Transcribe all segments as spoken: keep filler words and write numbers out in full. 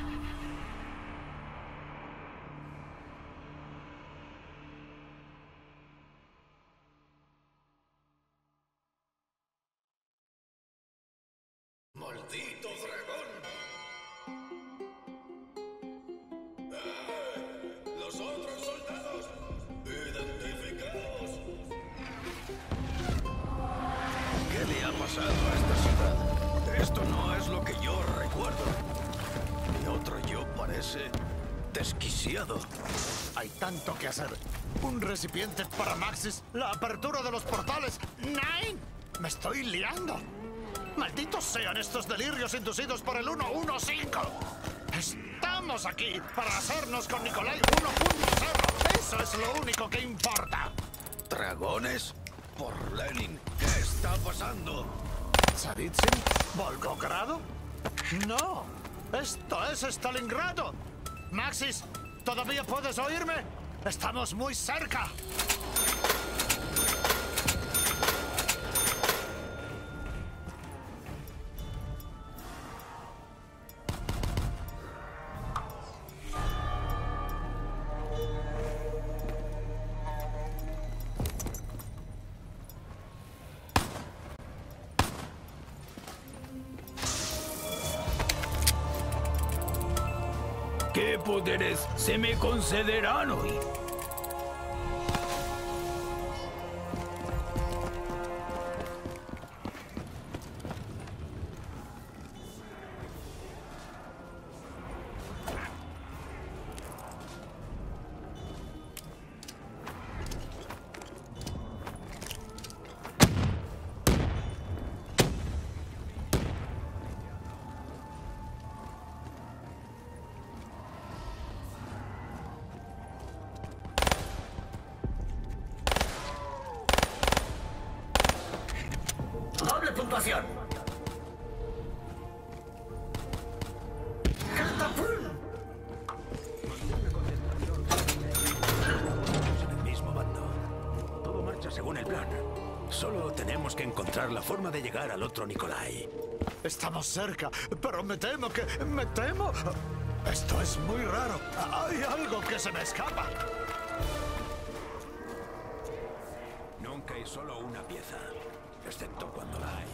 ¡Maldito dragón! ¡Eh! ¡Los otros soldados! ¡Identificados! ¿Qué le ha pasado a esta ciudad? Esto no es lo que yo recuerdo. Mi otro yo parece desquiciado. Hay tanto que hacer. Un recipiente para Maxis, la apertura de los portales. ¡Nine! ¡Me estoy liando! ¡Malditos sean estos delirios inducidos por el ciento quince! Estamos aquí para hacernos con Nikolai uno punto cero. Eso es lo único que importa. ¿Dragones? Por Lenin, ¿qué está pasando? ¿Tsaritsyn? ¿Volgogrado? No, esto es Stalingrado. Maxis, ¿todavía puedes oírme? Estamos muy cerca. ¿Qué poderes se me concederán hoy? Doble puntuación. ¡Catapum! En el mismo bando. Todo marcha según el plan. Solo tenemos que encontrar la forma de llegar al otro Nikolai. Estamos cerca, pero me temo que... me temo... Esto es muy raro. Hay algo que se me escapa. Nunca hay solo una pieza, excepto cuando la hay.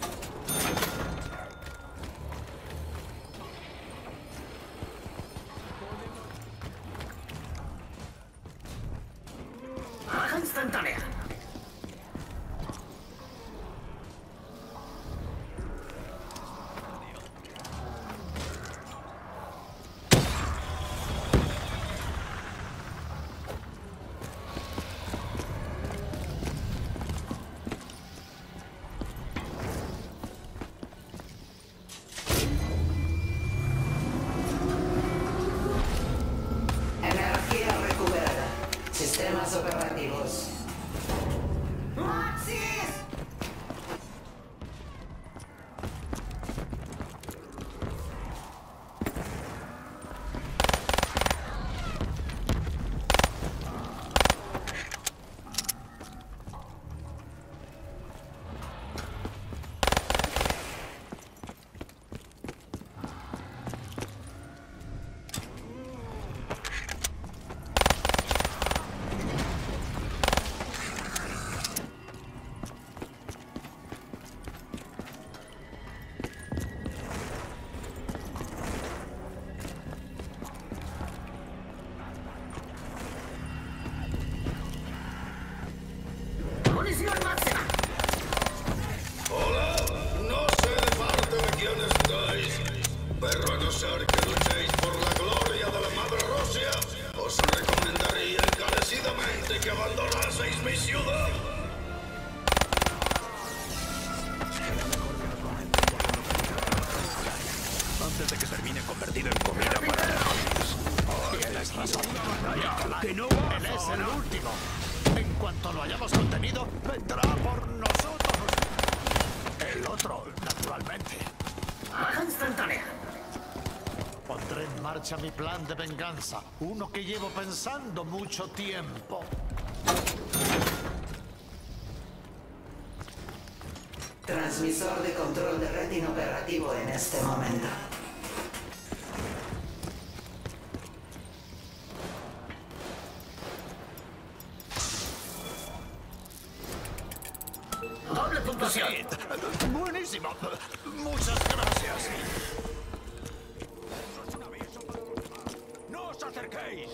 Baja instantánea. Energía recuperada. Sistemas operativos. ¡Maxis! ¡Munición máxima! Hola, no sé de parte de quién estáis, pero a no ser que luchéis por la gloria de la Madre Rusia, os recomendaría encarecidamente que abandonaseis mi ciudad. Antes de que termine convertido en comida para dragones. Tienes razón. Que no Él es el último. En cuanto lo hayamos contenido, vendrá por nosotros. El otro, naturalmente. Baja instantánea. Pondré en marcha mi plan de venganza. Uno que llevo pensando mucho tiempo. Transmisor de control de red inoperativo en este momento. puntuación. Buenísimo. Muchas gracias. ¡No os acerquéis!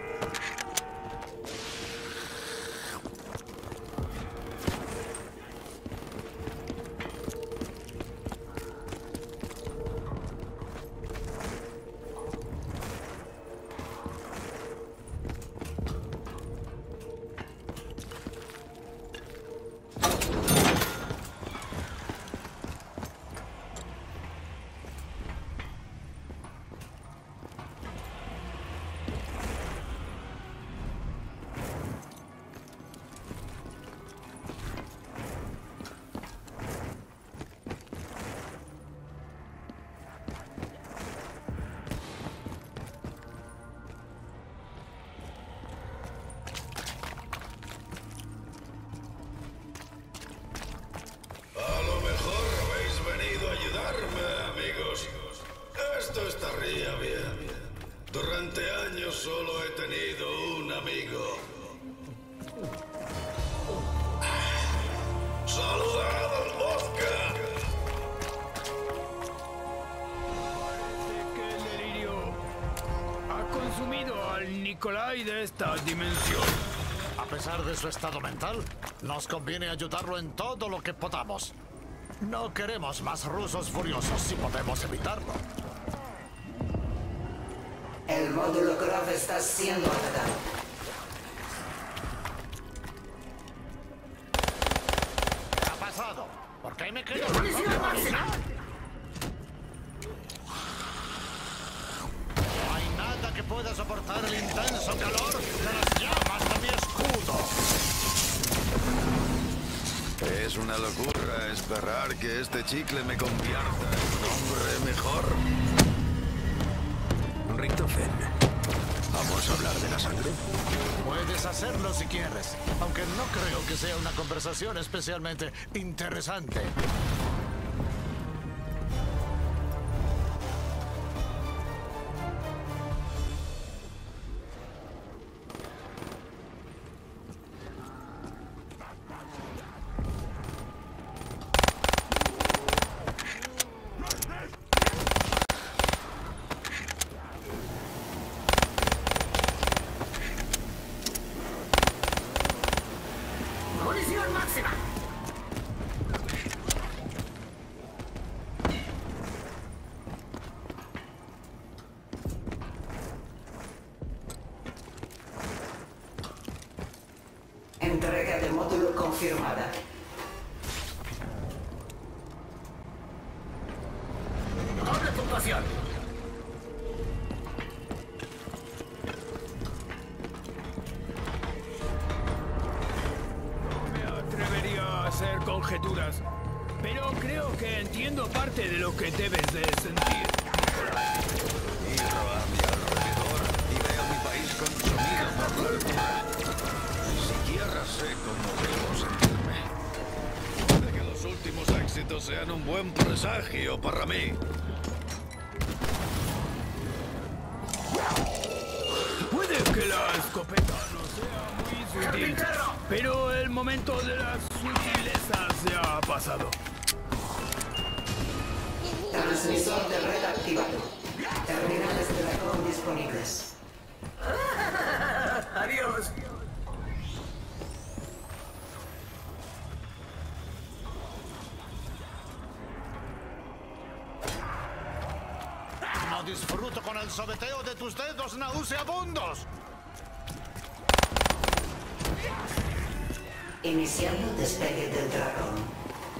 A lo mejor habéis venido a ayudarme, amigos. Esto estaría bien. Durante años solo he tenido un amigo. ¡Saludad al vodka! Parece que el delirio ha consumido al Nikolai de esta dimensión. A pesar de su estado mental, nos conviene ayudarlo en todo lo que podamos. No queremos más rusos furiosos si podemos evitarlo. El módulo Grove está siendo atacado. ¿Qué ha pasado? ¿Por qué me quedo ¡Munición máxima! No hay nada que pueda soportar el intenso calor de las llamas de mi escudo. Es una locura esperar que este chicle me convierta en un hombre mejor. Richtofen, ¿vamos a hablar de la sangre? Puedes hacerlo si quieres, aunque no creo que sea una conversación especialmente interesante. ¡Munición máxima! Entrega de módulo confirmada. Doble puntuación. Me atrevería a hacer conjeturas, pero creo que entiendo parte de lo que debes de sentir. Miro a mi alrededor y veo mi país consumido por la altura. Ni siquiera sé cómo debo sentirme. Puede que los últimos éxitos sean un buen presagio para mí. Puede que la escopeta no sea muy sutil, pero el momento de la sutileza se ha pasado. Transmisor de red activado. Terminales de dragón disponibles. Adiós. No disfruto con el sobeteo de tus dedos nauseabundos. Iniciando despegue del dragón.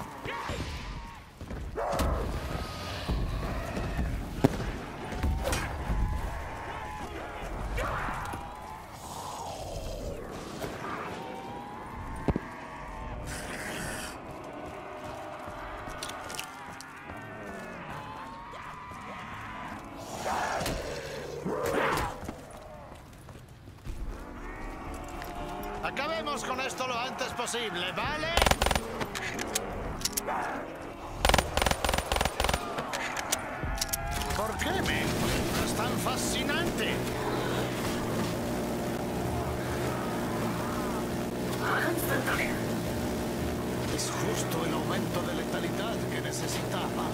Acabemos con esto lo antes posible, ¿vale? ¿Por qué me encuentras tan fascinante? Baja instantánea. Es justo el aumento de letalidad que necesitaba.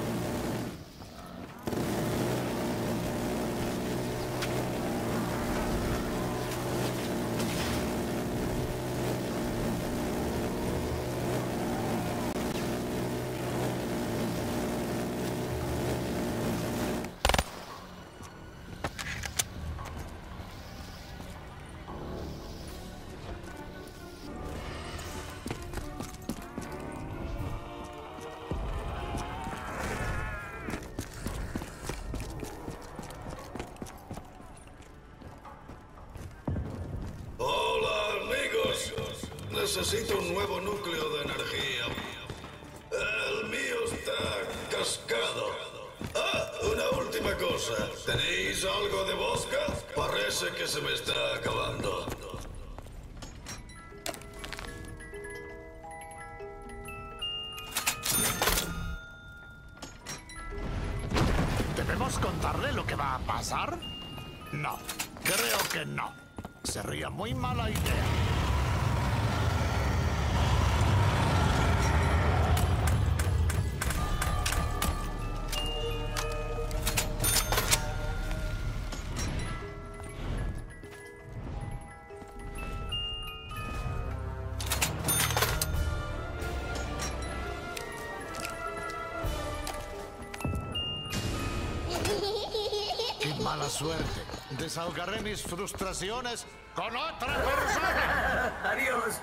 Necesito un nuevo núcleo de energía. El mío está cascado. Ah, una última cosa. ¿Tenéis algo de vodka? Parece que se me está acabando. ¿Debemos contarle lo que va a pasar? No, creo que no. Sería muy mala idea. Mala suerte. Desahogaré mis frustraciones con otra persona. Adiós.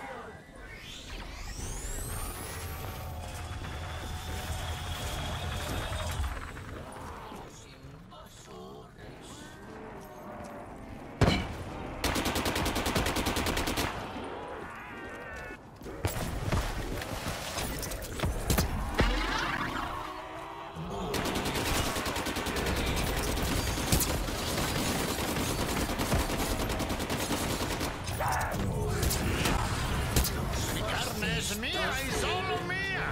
Es mía y solo mía.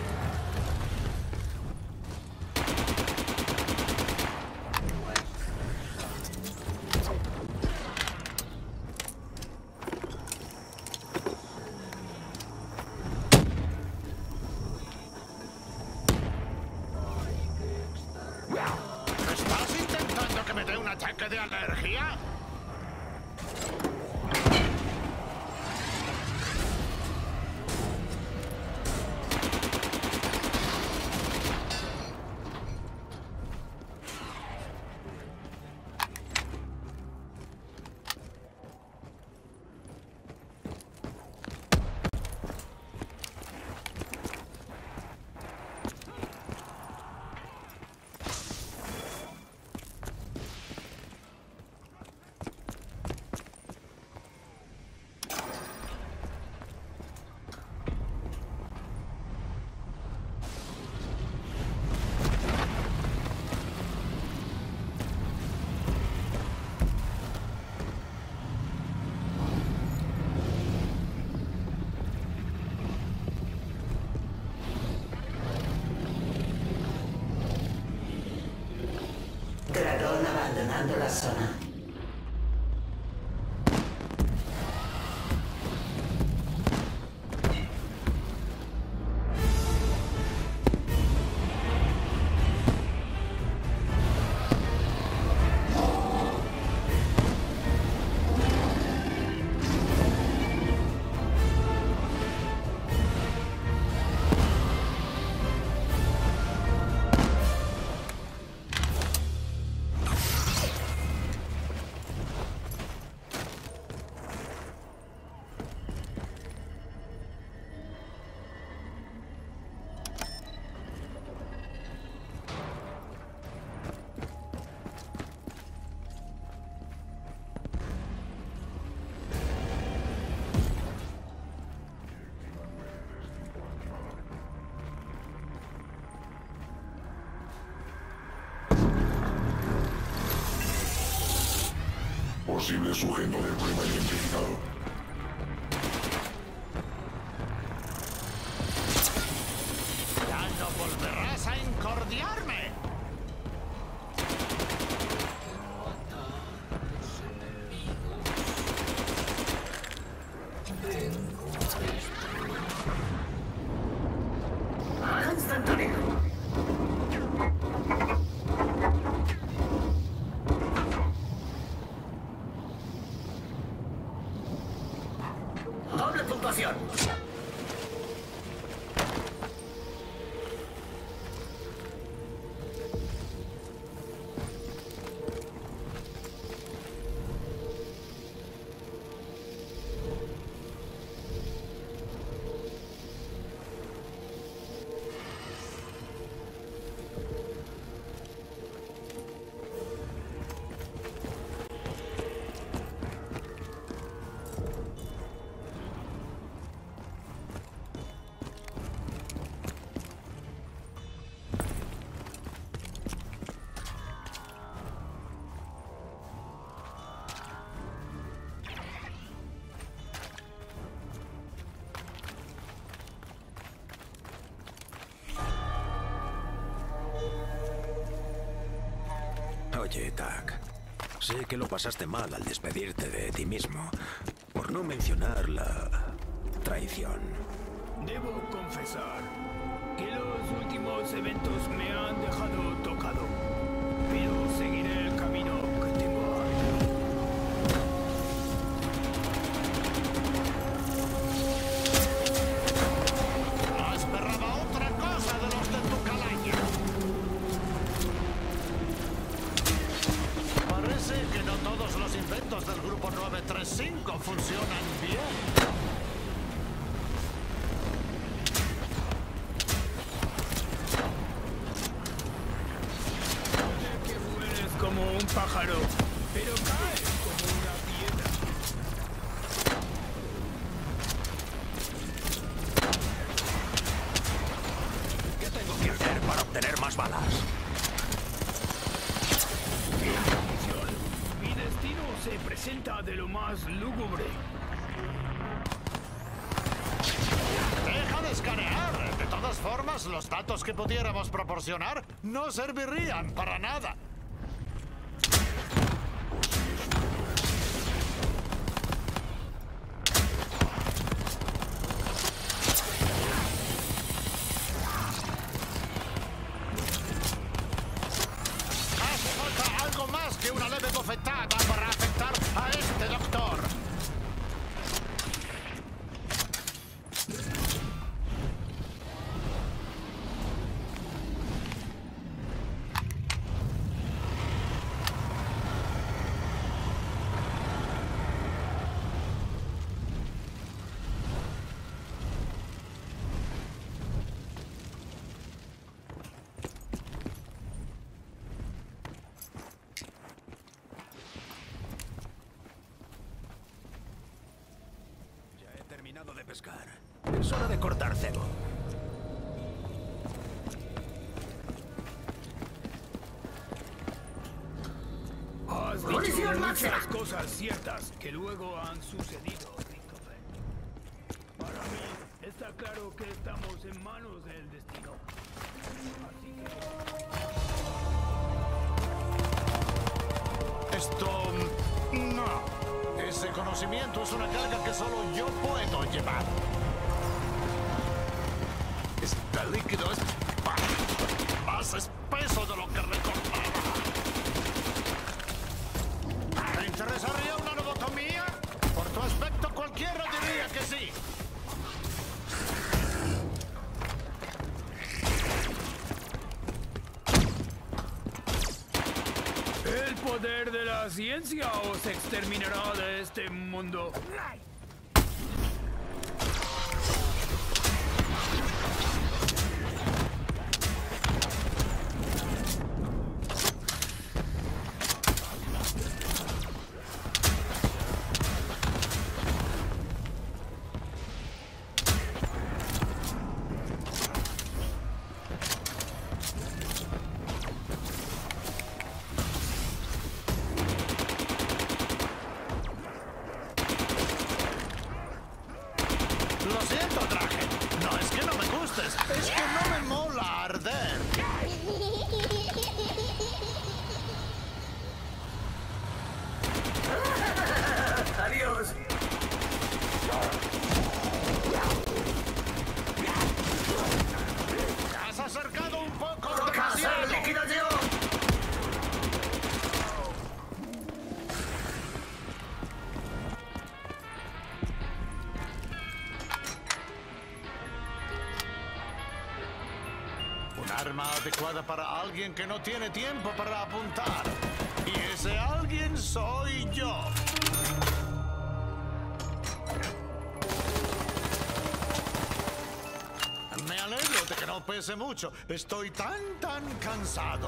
¿Estás intentando que me dé un ataque de alergia? Dragón abandonando la zona. Posible sujeto de prueba identificado. Ya no volverás a incordiarme. puntuación. Oye, Tak, sé que lo pasaste mal al despedirte de ti mismo, por no mencionar la traición. Debo confesar que los últimos eventos me han dejado tocado, pero seguiré el camino que tengo abierto. No esperaba otra cosa de los de tu calaña. Parece que no todos los inventos del Grupo nueve tres cinco funcionan bien. Como un pájaro, pero cae como una piedra. ¿Qué tengo que hacer para obtener más balas? Mi destino se presenta de lo más lúgubre. ¡Deja de escanear! De todas formas, los datos que pudiéramos proporcionar no servirían para nada. Hace falta algo más que una leve bofetada para afectar a este doctor. Terminado de pescar. Es hora de cortar cebo. Has dicho ¡Munición máxima! muchas cosas ciertas que luego han sucedido, Christopher. Para mí está claro que estamos en manos del destino. Así que... Esto... no. Ese conocimiento es una carga que solo yo puedo llevar. Este líquido es más espeso de lo que recordaba. ¿Te interesaría una lobotomía? Por tu aspecto cualquiera diría que sí. El poder de la ciencia os exterminará de este mundo. arma adecuada para alguien que no tiene tiempo para apuntar. Y ese alguien soy yo. Me alegro de que no pese mucho. Estoy tan, tan cansado.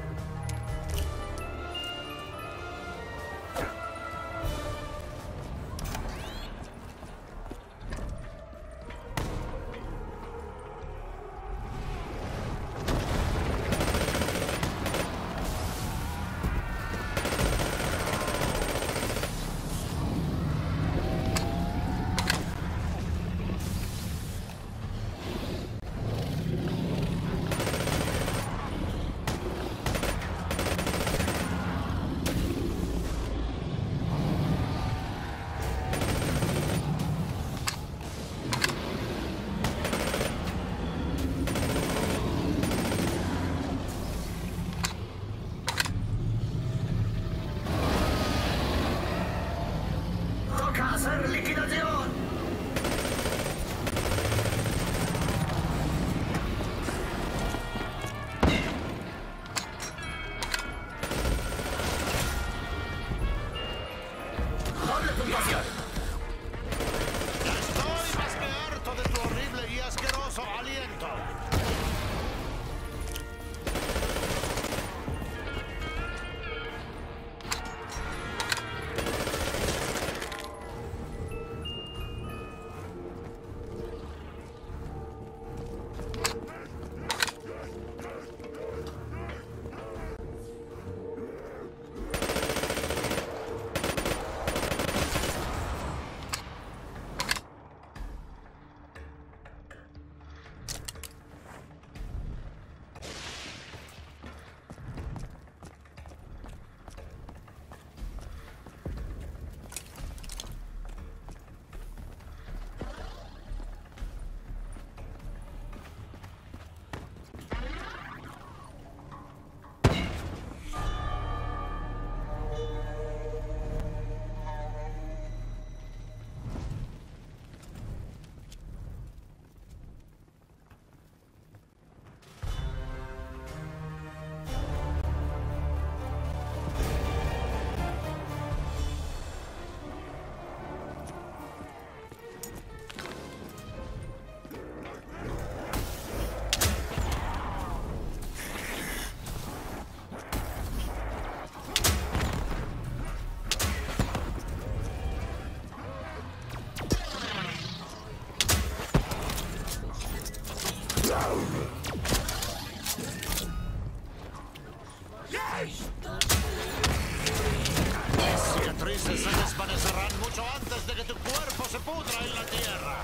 Cicatrices se desvanecerán mucho antes de que tu cuerpo se pudra en la tierra.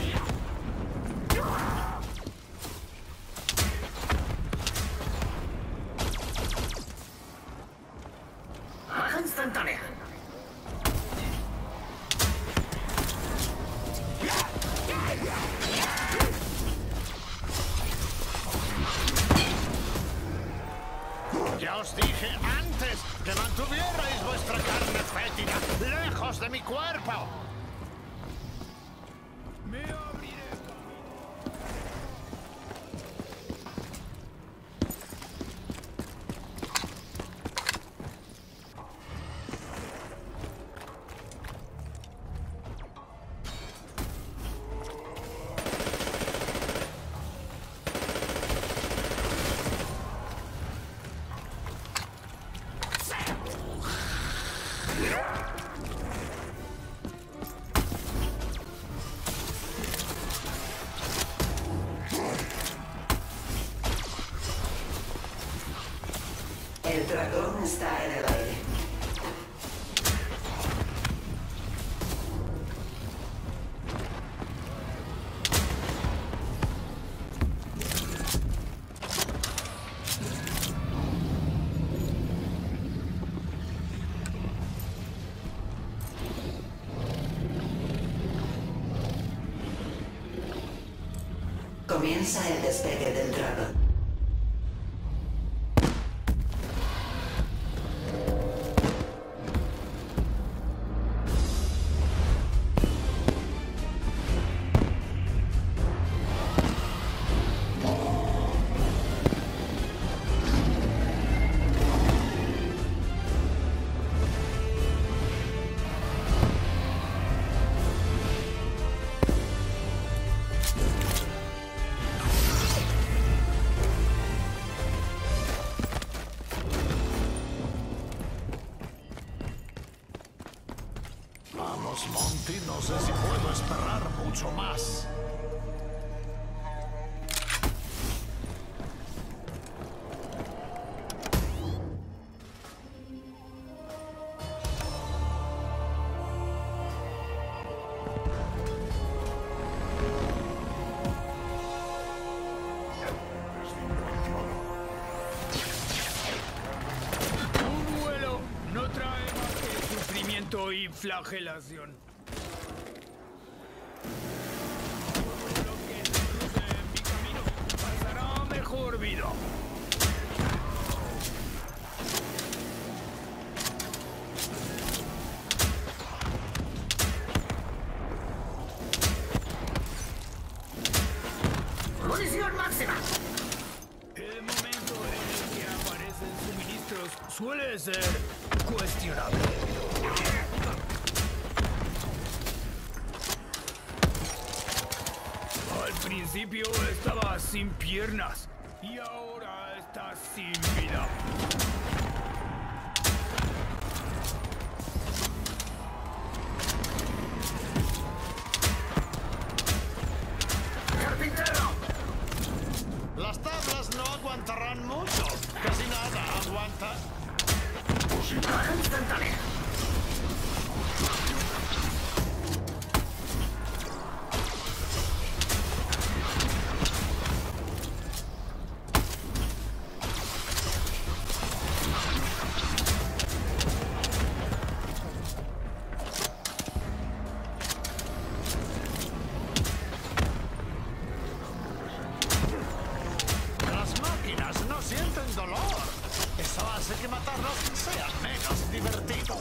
Baja instantánea. Ya os dije antes que mantuvierais vuestra carne fétida lejos de mi cuerpo. Me abriré. El dragón está en el aire. Comienza el despegue del dragón. Vamos, Monty, no sé si puedo esperar mucho más. Y flagelación. Lo que se cruce en mi camino pasará mejor vida. ¡Munición máxima! El momento en el que aparecen suministros suele ser cuestionable. Al principio estaba sin piernas y ahora está sin vida. ¡Carpintero! Las tablas no aguantarán mucho. Casi nada aguanta. ¡Baja instantánea! Las máquinas no sienten dolor. Eso hace que matarlos sea menos divertido.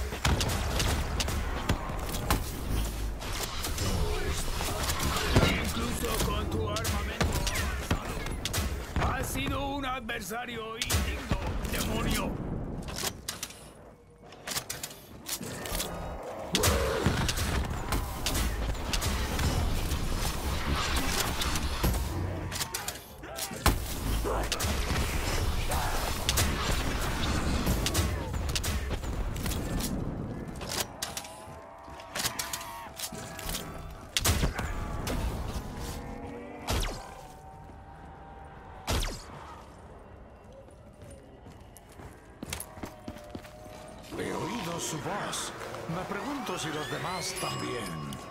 Incluso con tu armamento avanzado, has sido un adversario indigno, demonio. He oído su voz. Me pregunto si los demás también.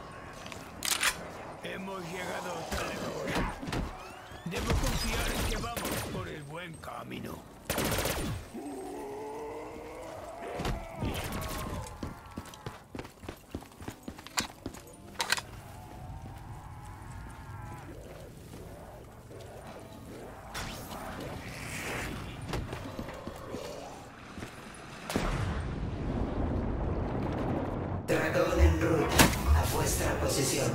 Hemos llegado tan lejos. Debo confiar en que vamos por el buen camino. Dragón en ruta. A vuestra posición.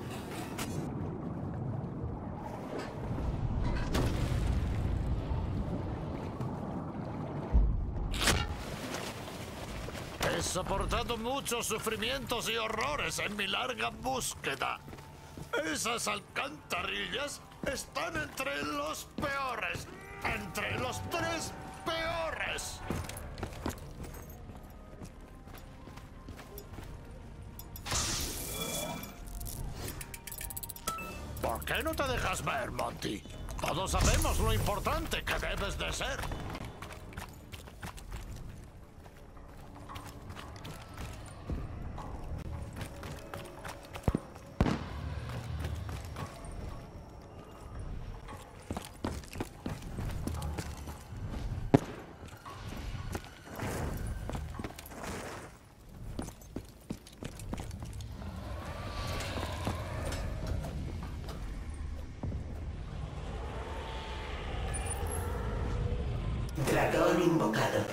He soportado muchos sufrimientos y horrores en mi larga búsqueda. Esas alcantarillas están entre los peores. Entre los tres peores. ¿Por qué no te dejas ver, Monty? Todos sabemos lo importante que debes de ser. Dragón invocado.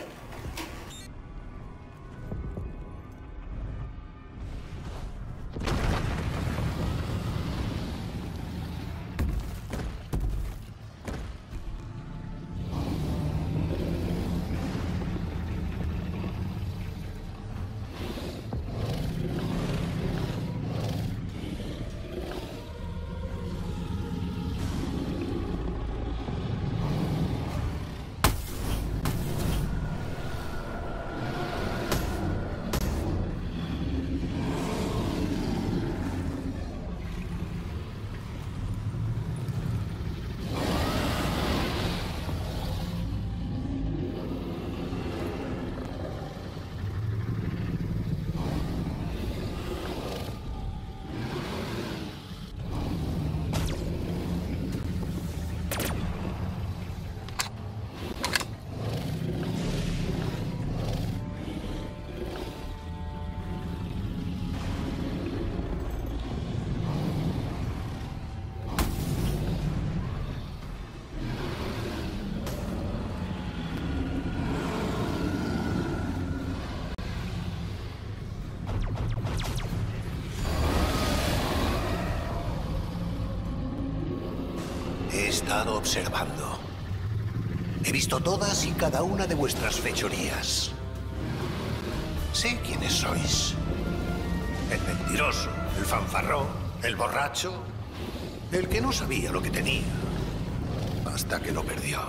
estado observando. He visto todas y cada una de vuestras fechorías. Sé quiénes sois. El mentiroso, el fanfarrón, el borracho, el que no sabía lo que tenía, hasta que lo perdió.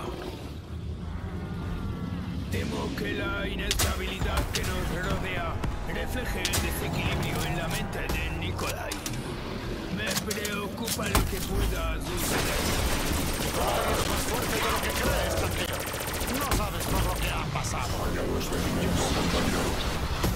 Temo que la inestabilidad que nos rodea refleje el desequilibrio en la mente de Nikolai. Me preocupa lo que pueda suceder. Es más fuerte de lo que crees, tranquilo. No sabes por lo que ha pasado. Vaya los belillos, compañero.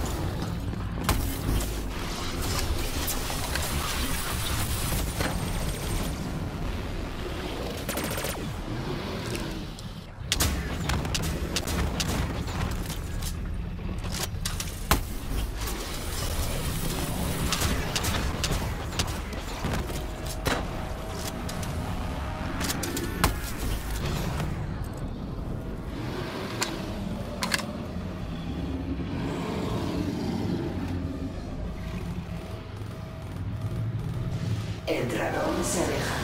El dragón se aleja.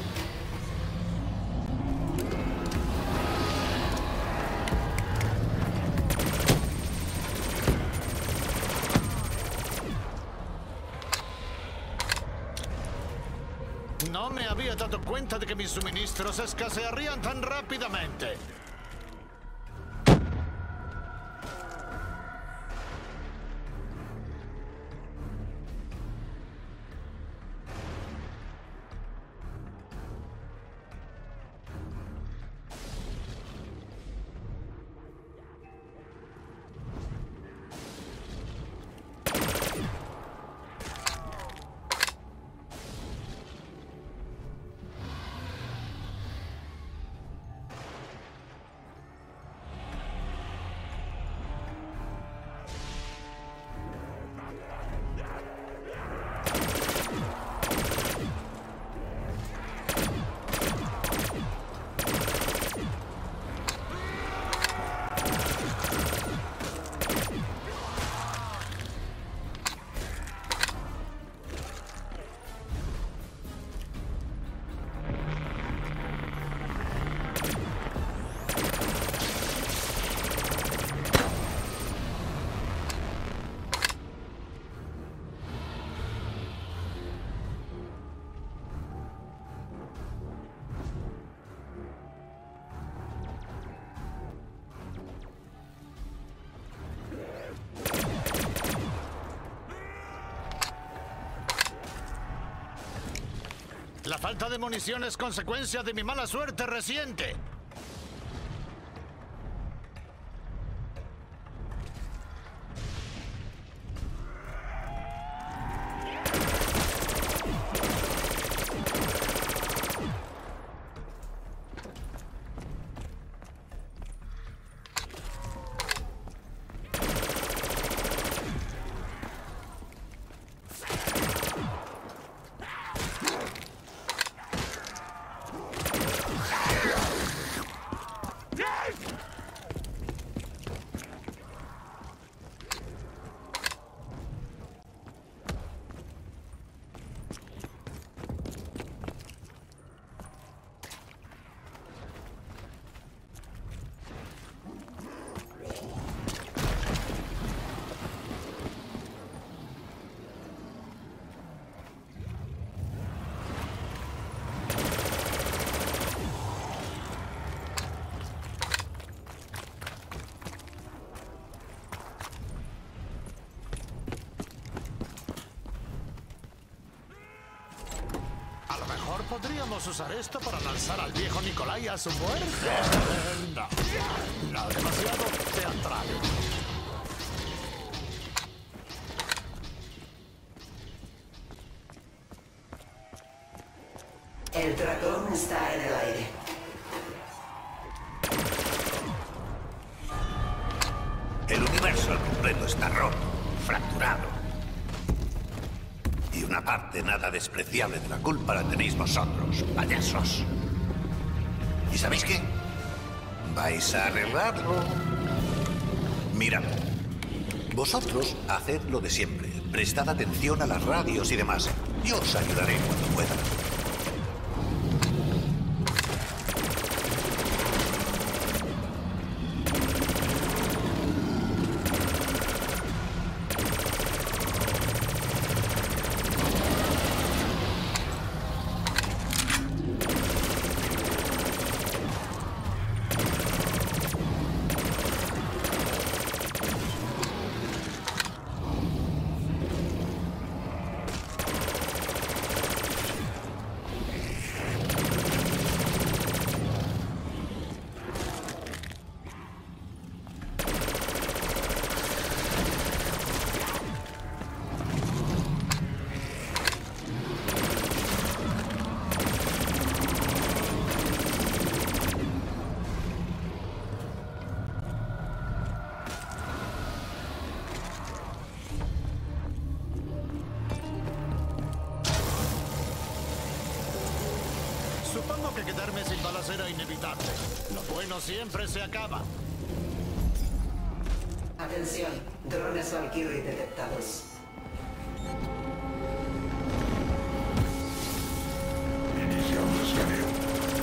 No me había dado cuenta de que mis suministros escasearían tan rápidamente. La falta de munición es consecuencia de mi mala suerte reciente. Podríamos usar esto para lanzar al viejo Nikolai a su muerte. No, no, demasiado teatral. El dragón está en el aire. El universo al completo está roto, fracturado. Y una parte nada despreciable de la culpa la tenéis vosotros, payasos. ¿Y sabéis qué? Vais a arreglarlo. Mirad, vosotros haced lo de siempre. Prestad atención a las radios y demás. Yo os ayudaré cuando pueda. que quedarme sin balas era inevitable. Lo bueno siempre se acaba. Atención, drones Valkyrie detectados. Iniciando escaneo.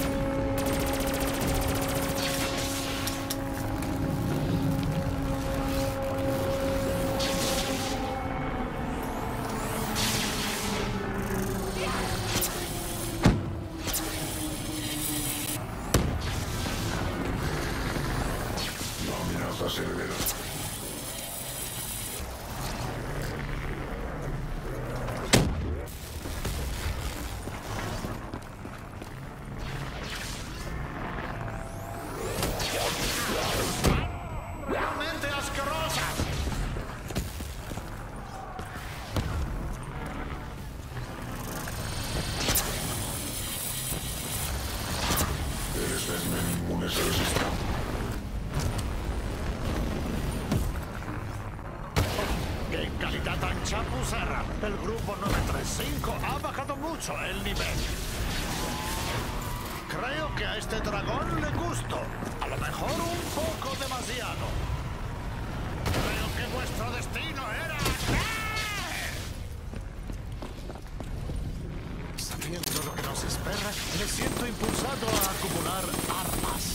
Severa. Realmente asquerosa. El espécimen inmune se resiste. ¡Qué calidad tan chapucera! El grupo nueve tres cinco ha bajado mucho el nivel. Creo que a este dragón le gusto. A lo mejor un poco demasiado. Creo que vuestro destino era caer. Sabiendo lo que nos espera, me siento impulsado a acumular armas.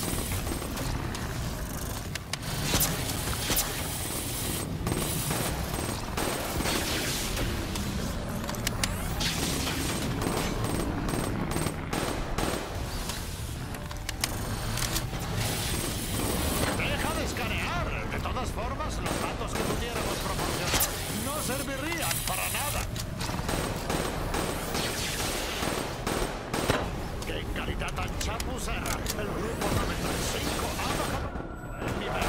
El grupo nueve tres cinco ha bajado el nivel.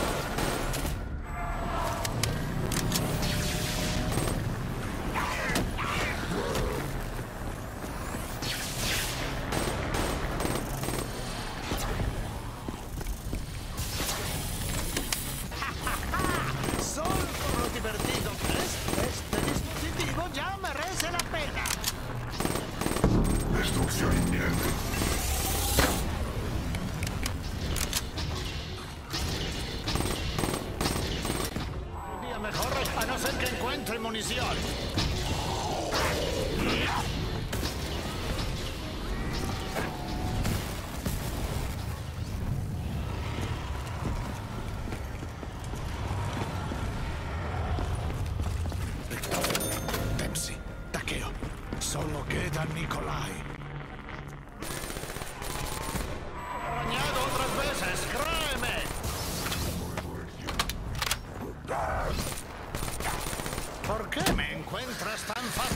Solo por lo divertido que es, este dispositivo ya merece la pena. Destrucción inminente. A no ser que encuentre munición. Dempsey, Takeo. Solo queda Nikolai. Arañado otras veces, créeme. ¿Por qué me encuentras tan fácil?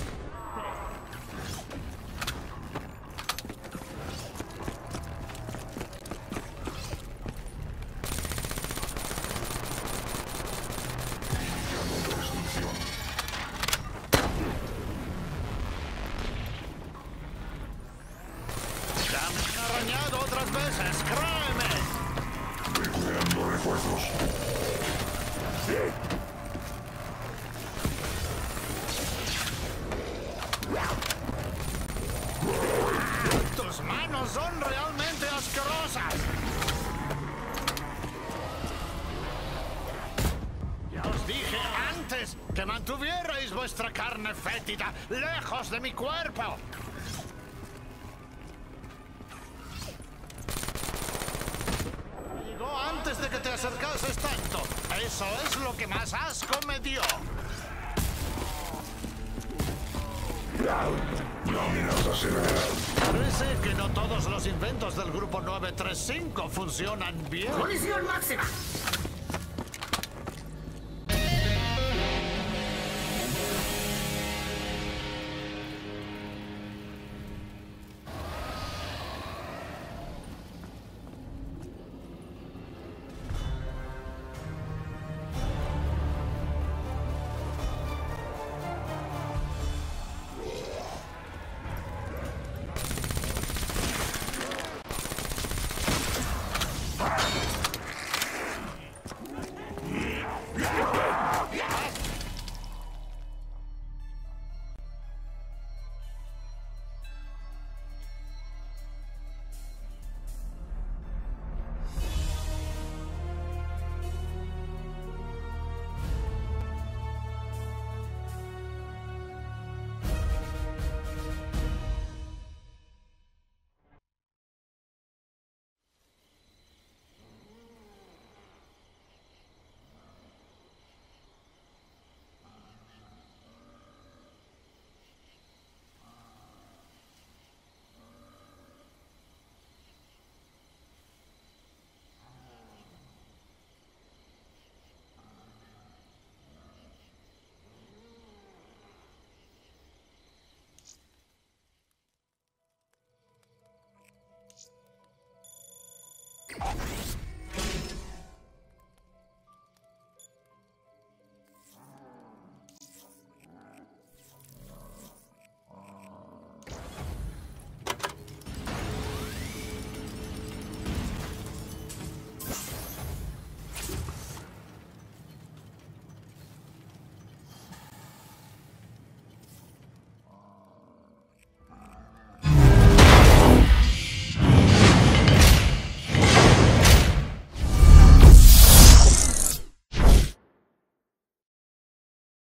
Ya me han arañado otras veces, créeme. Recuperando refuerzos. Tus manos son realmente asquerosas. Ya os dije antes que mantuvierais vuestra carne fétida lejos de mi cuerpo. Llegó antes de que te acercases tanto. Eso es lo que más asco me dio. La amenaza severa. Parece que no todos los inventos del grupo nueve tres cinco funcionan bien. ¡Colisión máxima!